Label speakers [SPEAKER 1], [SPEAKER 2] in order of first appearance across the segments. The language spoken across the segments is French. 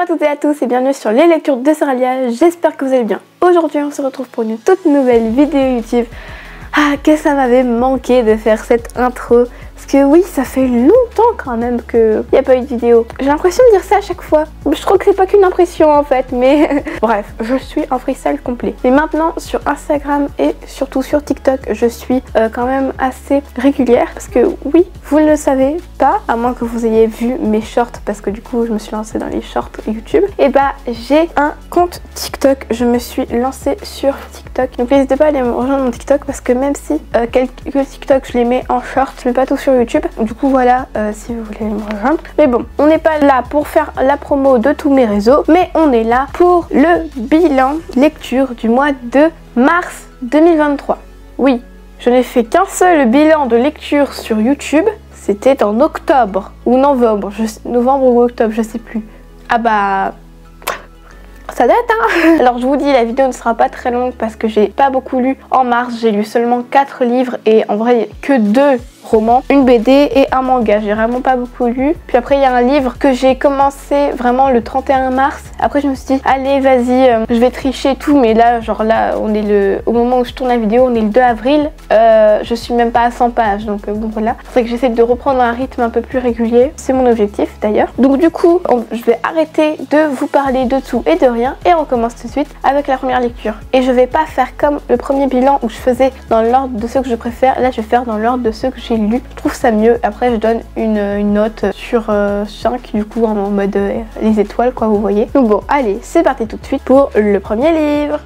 [SPEAKER 1] toutes et à tous et bienvenue sur les lectures de Seralia, j'espère que vous allez bien. Aujourd'hui on se retrouve pour une toute nouvelle vidéo YouTube. Ah, que ça m'avait manqué de faire cette intro. Parce que oui, ça fait longtemps quand même qu'il n'y a pas eu de vidéo. J'ai l'impression de dire ça à chaque fois. Je trouve que c'est pas qu'une impression en fait, mais bref, je suis en freestyle complet. Mais maintenant sur Instagram et surtout sur TikTok, je suis quand même assez régulière. Parce que oui, vous ne le savez pas, à moins que vous ayez vu mes shorts, parce que du coup je me suis lancée dans les shorts YouTube. Et bah j'ai un compte TikTok, je me suis lancée sur TikTok. Donc n'hésitez pas à aller me rejoindre mon TikTok, parce que même si quelques TikTok je les mets en short, je mets pas tout sur YouTube. Du coup voilà, si vous voulez me rejoindre. Mais bon, on n'est pas là pour faire la promo de tous mes réseaux, mais on est là pour le bilan lecture du mois de mars 2023. Oui, je n'ai fait qu'un seul bilan de lecture sur YouTube. C'était en octobre ou novembre, novembre ou octobre, je sais plus. Ah bah... ça date hein. Alors je vous dis, la vidéo ne sera pas très longue parce que j'ai pas beaucoup lu en mars. J'ai lu seulement 4 livres et en vrai que 2 romans, une BD et un manga. J'ai vraiment pas beaucoup lu. Puis après il y a un livre que j'ai commencé vraiment le 31 mars. Après je me suis dit allez vas-y, je vais tricher tout. Mais là genre là on est au moment où je tourne la vidéo, on est le 2 avril. Je suis même pas à 100 pages. Donc bon voilà. C'est que j'essaie de reprendre un rythme un peu plus régulier. C'est mon objectif d'ailleurs. Donc du coup je vais arrêter de vous parler de tout et de rien. Et on commence tout de suite avec la première lecture. Et je vais pas faire comme le premier bilan où je faisais dans l'ordre de ceux que je préfère. Là je vais faire dans l'ordre de ceux que j'ai lu. Je trouve ça mieux. Après je donne une note sur 5 du coup en mode les étoiles quoi, vous voyez. Donc bon allez, c'est parti tout de suite pour le premier livre.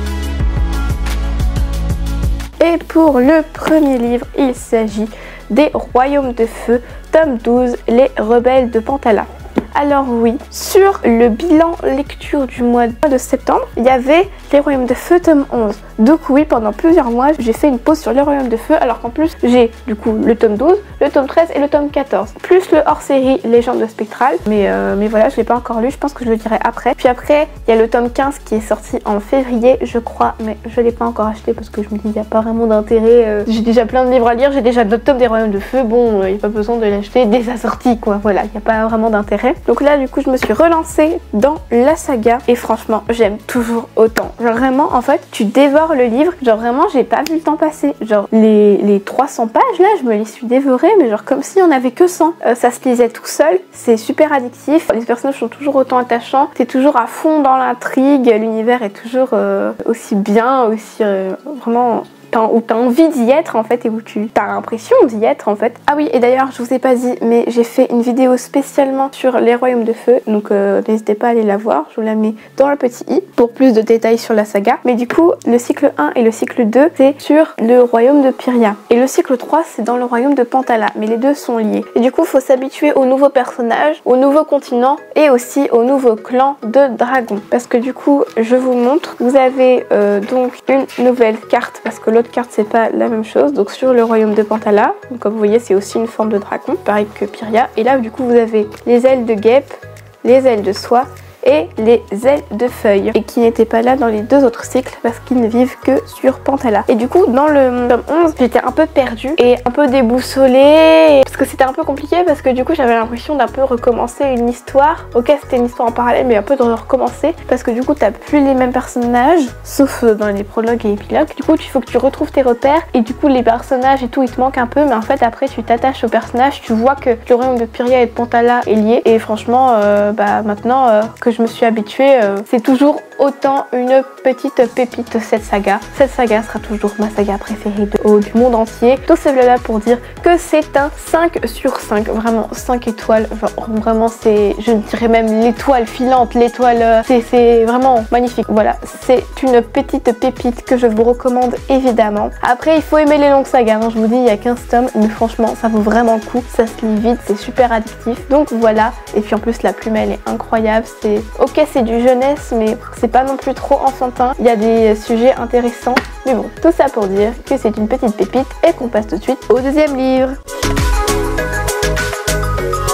[SPEAKER 1] Et pour le premier livre, il s'agit des Royaumes de Feu, tome 12, Les Rebelles de Pantala. Alors oui, sur le bilan lecture du mois de septembre, il y avait Les Royaumes de Feu tome 11. Donc oui, pendant plusieurs mois, j'ai fait une pause sur Les Royaumes de Feu, alors qu'en plus, j'ai du coup le tome 12, le tome 13 et le tome 14. Plus le hors-série Légende spectrale. Mais voilà, je l'ai pas encore lu, je pense que je le dirai après. Puis après, il y a le tome 15 qui est sorti en février, je crois, mais je l'ai pas encore acheté parce que je me dis, il n'y a pas vraiment d'intérêt. J'ai déjà plein de livres à lire, j'ai déjà d'autres tomes des Royaumes de Feu, bon, il n'y a pas besoin de l'acheter dès sa sortie, quoi. Voilà, il n'y a pas vraiment d'intérêt. Donc là du coup je me suis relancée dans la saga et franchement j'aime toujours autant. Genre vraiment en fait tu dévores le livre, genre vraiment j'ai pas vu le temps passer. Genre les 300 pages là je me les suis dévorées mais genre comme si on avait que 100. Ça se lisait tout seul, c'est super addictif, les personnages sont toujours autant attachants, t'es toujours à fond dans l'intrigue, l'univers est toujours aussi bien, aussi vraiment... où t'as envie d'y être en fait et où tu as l'impression d'y être en fait. Ah oui, et d'ailleurs je vous ai pas dit mais j'ai fait une vidéo spécialement sur les Royaumes de Feu, donc n'hésitez pas à aller la voir, je vous la mets dans le petit i pour plus de détails sur la saga. Mais du coup le cycle 1 et le cycle 2 c'est sur le royaume de Pyria et le cycle 3 c'est dans le royaume de Pantala, mais les deux sont liés. Et du coup faut s'habituer aux nouveaux personnages, aux nouveaux continents et aussi aux nouveaux clans de dragons, parce que du coup je vous montre, vous avez donc une nouvelle carte parce que l'autre carte c'est pas la même chose. Donc sur le royaume de Pantala, donc comme vous voyez c'est aussi une forme de dragon pareil que Pyria, et là du coup vous avez les ailes de guêpe, les ailes de soie et les ailes de feuilles, et qui n'étaient pas là dans les deux autres cycles parce qu'ils ne vivent que sur Pantala. Et du coup dans le tome 11 j'étais un peu perdue et un peu déboussolée parce que c'était un peu compliqué, parce que du coup j'avais l'impression d'un peu recommencer une histoire. Ok, c'était une histoire en parallèle mais un peu de recommencer parce que du coup t'as plus les mêmes personnages sauf dans les prologues et épilogues. Du coup il faut que tu retrouves tes repères et du coup les personnages et tout il te manque un peu, mais en fait après tu t'attaches aux personnages, tu vois que le royaume de Pyria et de Pantala est lié, et franchement bah maintenant que je me suis habituée, c'est toujours autant une petite pépite cette saga. Cette saga sera toujours ma saga préférée du monde entier. Tout cela pour dire que c'est un 5 sur 5, vraiment 5 étoiles, genre, vraiment c'est, je dirais même l'étoile filante, l'étoile, c'est vraiment magnifique. Voilà, c'est une petite pépite que je vous recommande évidemment. Après il faut aimer les longues sagas, hein. Je vous dis il y a 15 tomes, mais franchement ça vaut vraiment le coup, ça se lit vite, c'est super addictif. Donc voilà, et puis en plus la plume elle est incroyable, c'est ok c'est du jeunesse mais c'est pas non plus trop enfantin, il y a des sujets intéressants, mais bon, tout ça pour dire que c'est une petite pépite et qu'on passe tout de suite au deuxième livre.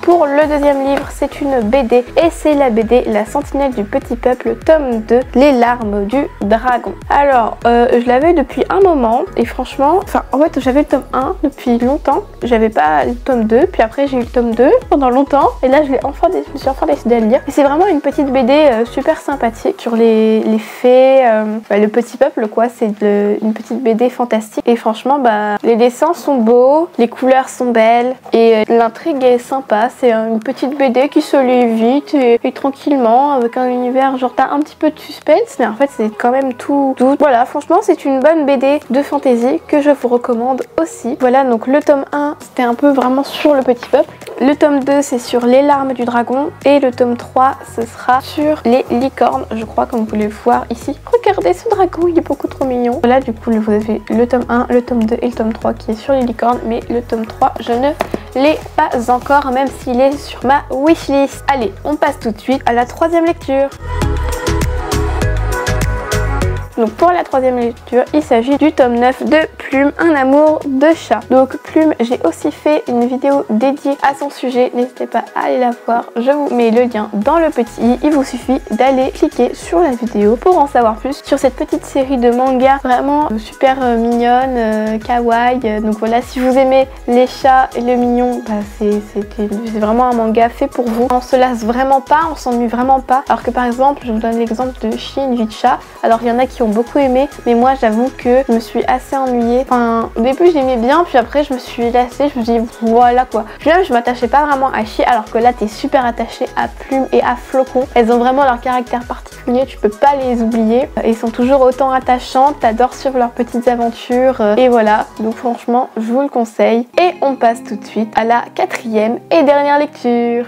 [SPEAKER 1] Pour le deuxième livre, c'est une BD et c'est la BD La Sentinelle du Petit Peuple, tome 2, Les larmes du dragon. Alors, je l'avais depuis un moment et franchement, en fait j'avais le tome 1 depuis longtemps, j'avais pas le tome 2, puis après j'ai eu le tome 2 pendant longtemps et là je me suis enfin décidée à le lire. Et c'est vraiment une petite BD super sympathique sur les fées, le petit peuple quoi, c'est une petite BD fantastique et franchement les dessins sont beaux, les couleurs sont belles et l'intrigue est sympa. C'est une petite BD qui se lit vite et tranquillement avec un univers genre t'as un petit peu de suspense mais en fait c'est quand même tout doux. Voilà, franchement c'est une bonne BD de fantasy que je vous recommande aussi. Voilà, donc le tome 1 c'était un peu vraiment sur le petit peuple, le tome 2 c'est sur les larmes du dragon et le tome 3 ce sera sur les licornes, je crois, comme vous pouvez le voir ici. Regardez ce dragon, il est beaucoup trop mignon. Voilà, du coup vous avez le tome 1, le tome 2 et le tome 3 qui est sur les licornes, mais le tome 3 je ne l'ai pas encore, même s'il est sur ma wishlist. Allez, on passe tout de suite à la troisième lecture. Donc pour la troisième lecture, il s'agit du tome 9 de Plume, un amour de chat. Donc Plume, j'ai aussi fait une vidéo dédiée à son sujet, n'hésitez pas à aller la voir, je vous mets le lien dans le petit i. Il vous suffit d'aller cliquer sur la vidéo pour en savoir plus sur cette petite série de mangas vraiment super mignonne, kawaii. Donc voilà, si vous aimez les chats et le mignon, c'est vraiment un manga fait pour vous. On se lasse vraiment pas, on s'ennuie vraiment pas. Alors que par exemple, je vous donne l'exemple de Shin, vie de chat. Alors il y en a qui ont beaucoup aimé, mais moi j'avoue que je me suis assez ennuyée. Enfin, au début j'aimais bien, puis après je me suis lassée, je me suis dit voilà quoi. Puis même je m'attachais pas vraiment à Chi, alors que là t'es super attachée à Plume et à Flocon. Elles ont vraiment leur caractère particulier, tu peux pas les oublier. Ils sont toujours autant attachants, t'adores suivre leurs petites aventures et voilà. Donc franchement je vous le conseille. Et on passe tout de suite à la quatrième et dernière lecture.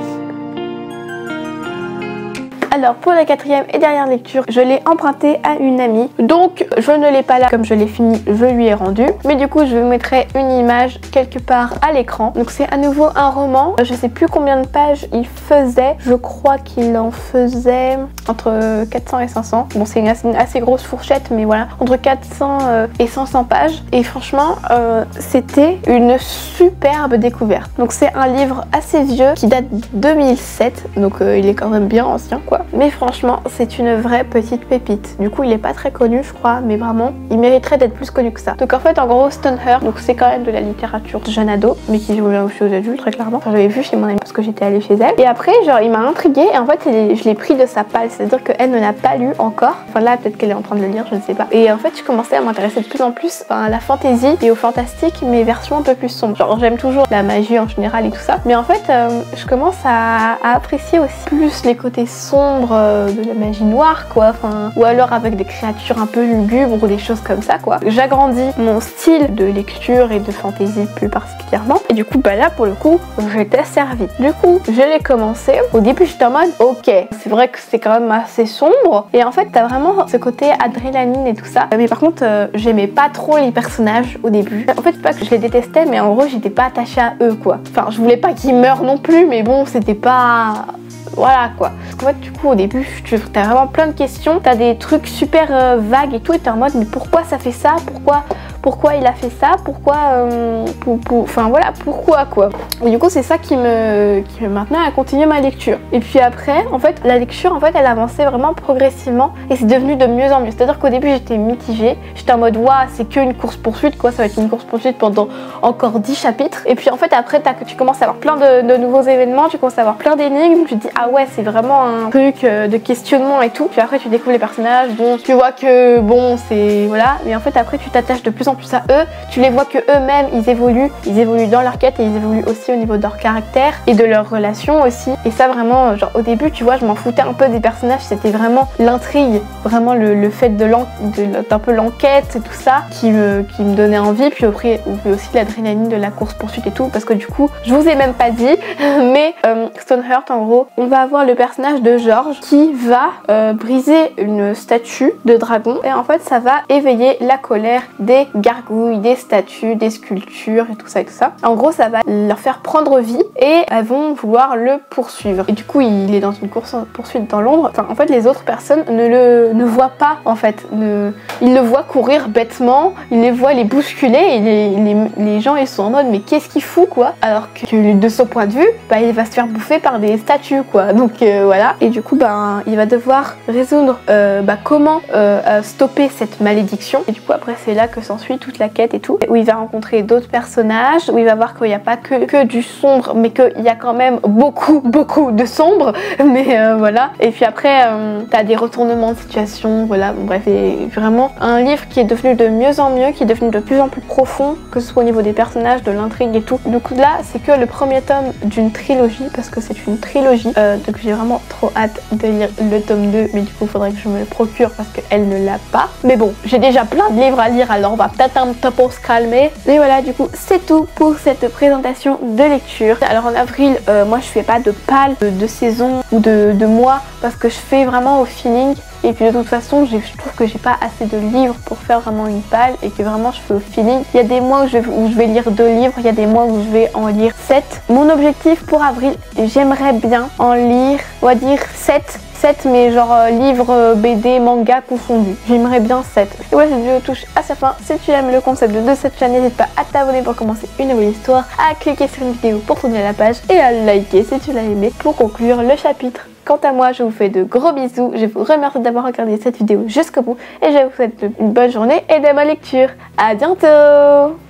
[SPEAKER 1] Alors pour la quatrième et dernière lecture, je l'ai emprunté à une amie. Donc je ne l'ai pas là, comme je l'ai fini, je lui ai rendu. Mais du coup je vous mettrai une image quelque part à l'écran. Donc c'est à nouveau un roman. Je sais plus combien de pages il faisait. Je crois qu'il en faisait entre 400 et 500. Bon c'est une assez grosse fourchette, mais voilà, entre 400 et 500 pages. Et franchement c'était une superbe découverte. Donc c'est un livre assez vieux qui date de 2007. Donc il est quand même bien ancien quoi. Mais franchement c'est une vraie petite pépite. Du coup il est pas très connu je crois, mais vraiment il mériterait d'être plus connu que ça. Donc en fait en gros Stoneheart, donc c'est quand même de la littérature de jeune ado, mais qui joue bien aussi aux adultes très clairement. Enfin, j'avais vu chez mon amie parce que j'étais allée chez elle. Et après genre il m'a intriguée et en fait je l'ai pris de sa palle, c'est-à-dire qu'elle ne l'a pas lu encore. Enfin là peut-être qu'elle est en train de le lire, je ne sais pas. Et en fait je commençais à m'intéresser de plus en plus à la fantasy et au fantastique, mais version un peu plus sombre. Genre j'aime toujours la magie en général et tout ça, mais en fait je commence à apprécier aussi plus les côtés sombres de la magie noire quoi, enfin, ou alors avec des créatures un peu lugubres ou des choses comme ça quoi. J'agrandis mon style de lecture et de fantasy plus particulièrement, et du coup là pour le coup j'étais servie. Du coup je l'ai commencé, au début j'étais en mode ok, c'est vrai que c'est quand même assez sombre et en fait t'as vraiment ce côté adrénaline et tout ça, mais par contre j'aimais pas trop les personnages au début. En fait c'est pas que je les détestais, mais en gros j'étais pas attachée à eux quoi. Enfin je voulais pas qu'ils meurent non plus, mais bon c'était pas... Voilà quoi. Parce qu'en fait du coup au début t'as vraiment plein de questions, t'as des trucs super vagues et tout, et t'es en mode mais pourquoi ça fait ça, pourquoi il a fait ça, pourquoi enfin voilà, pourquoi quoi. Et du coup c'est ça qui me maintenait à continuer ma lecture. Et puis après en fait la lecture en fait elle avançait vraiment progressivement et c'est devenu de mieux en mieux. C'est à dire qu'au début j'étais mitigée, j'étais en mode waouh c'est que une course poursuite quoi, ça va être une course poursuite pendant encore 10 chapitres. Et puis en fait après tu commences à avoir plein de nouveaux événements, tu commences à avoir plein d'énigmes, tu te dis ah ouais c'est vraiment un truc de questionnement et tout. Puis après tu découvres les personnages, bon tu vois que bon c'est voilà, mais en fait après tu t'attaches de plus en plus à eux, tu les vois que eux-mêmes ils évoluent dans leur quête et ils évoluent aussi au niveau de leur caractère et de leurs relations aussi. Et ça vraiment genre au début tu vois je m'en foutais un peu des personnages, c'était vraiment l'intrigue, vraiment le fait d'un peu l'enquête et tout ça qui me donnait envie. Puis après aussi l'adrénaline de la course poursuite et tout, parce que du coup je vous ai même pas dit mais Stoneheart en gros on va avoir le personnage de George qui va briser une statue de dragon et en fait ça va éveiller la colère des gargouilles, des statues, des sculptures et tout ça et tout ça. En gros, ça va leur faire prendre vie et elles vont vouloir le poursuivre. Et du coup, il est dans une course-poursuite dans l'ombre. Enfin, en fait, les autres personnes ne voient pas, en fait. Ils le voient courir bêtement, ils les voient les bousculer et les gens, ils sont en mode, mais qu'est-ce qu'il fout, quoi? Alors que de son point de vue, bah, il va se faire bouffer par des statues, quoi. Donc, voilà. Et du coup, bah, il va devoir résoudre comment stopper cette malédiction. Et du coup, après, c'est là que s'ensuit toute la quête et tout, où il va rencontrer d'autres personnages, où il va voir qu'il n'y a pas que du sombre, mais qu'il y a quand même beaucoup de sombre. Mais voilà. Et puis après, t'as des retournements de situation, voilà. Bon, bref, c'est vraiment un livre qui est devenu de mieux en mieux, qui est devenu de plus en plus profond, que ce soit au niveau des personnages, de l'intrigue et tout. Du coup, là, c'est que le premier tome d'une trilogie, parce que c'est une trilogie. Donc j'ai vraiment trop hâte de lire le tome 2, mais du coup, il faudrait que je me le procure parce qu'elle ne l'a pas. Mais bon, j'ai déjà plein de livres à lire, alors on va peut-être un peu pour se calmer. Et voilà, du coup, c'est tout pour cette présentation de lecture. Alors en avril, moi je fais pas de pal de saison ou de mois parce que je fais vraiment au feeling. Et puis de toute façon, je trouve que j'ai pas assez de livres pour faire vraiment une palle et que vraiment je fais au feeling. Il y a des mois où je vais lire 2 livres, il y a des mois où je vais en lire 7. Mon objectif pour avril, j'aimerais bien en lire, on va dire 7, mais genre livres, BD, manga confondus. J'aimerais bien 7. Et voilà, cette vidéo touche à sa fin. Si tu aimes le concept de cette chaîne, n'hésite pas à t'abonner pour commencer une nouvelle histoire, à cliquer sur une vidéo pour tourner la page et à liker si tu l'as aimé pour conclure le chapitre. Quant à moi, je vous fais de gros bisous. Je vous remercie d'avoir regardé cette vidéo jusqu'au bout et je vous souhaite une bonne journée et de bonne lecture. À bientôt!